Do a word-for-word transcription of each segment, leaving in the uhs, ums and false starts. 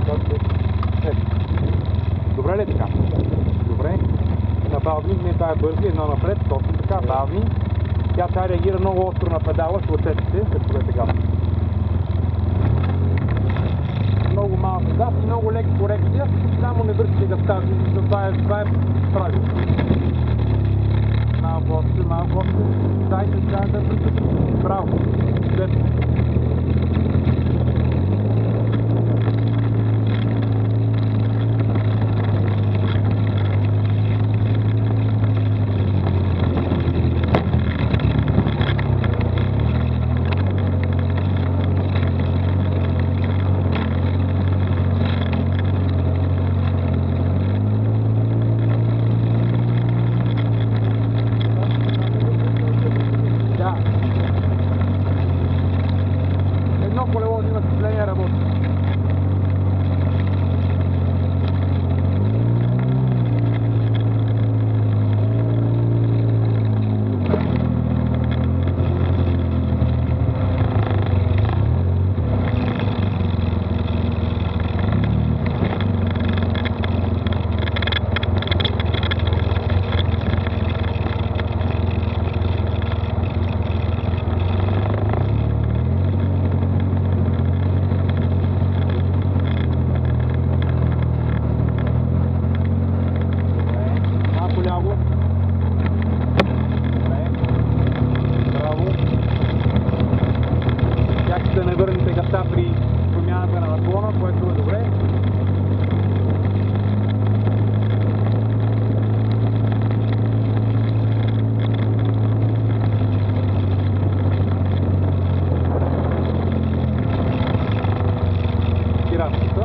Добре ли така? Добре. На бавни, не това е бързи, едно напред, точно така, бавни. Тя тя реагира много остро на педала, ще усетите, след подете газ. Много малко газ и много леки корекция, само не вършите газта, това е, това е правило. Малко още, малко още, дайте, дайте, дайте, браво, след. Едно колело има сцепление работи. Да не върнете газта при промяната на наклона, което е добре. И разлика.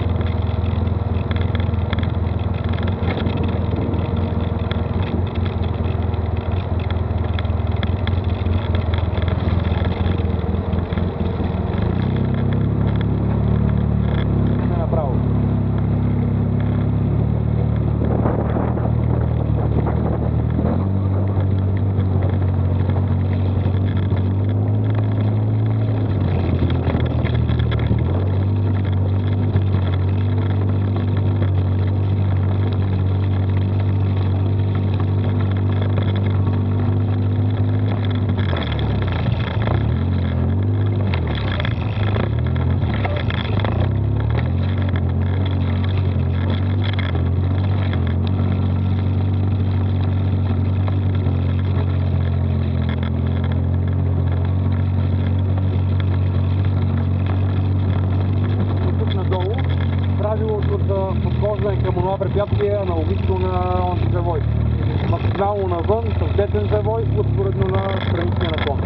Правилото за подхождане към онова препятствие е аналогично на онзи завой. Максимално навън, с десен завой, успоредно на страничния наклон.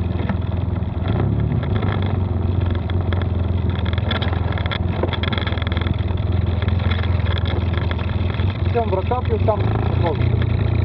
Към вратата и оттам подхождане.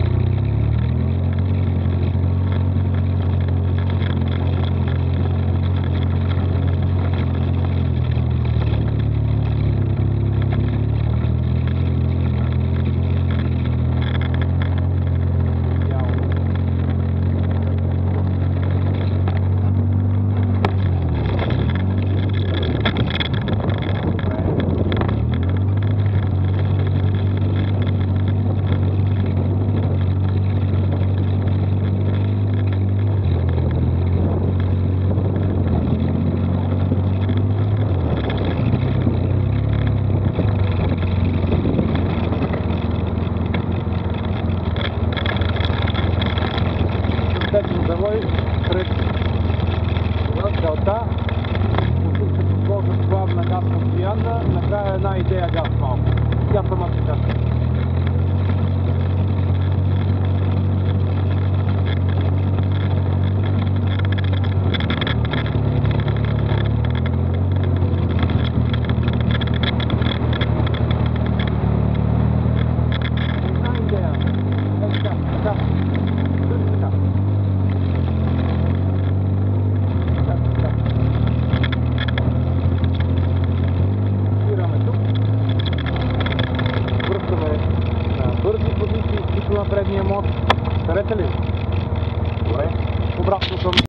Завой пред целта, тук се подхожда плавна газ постоянна, накрая една идея газ малко. Тя сама се каже.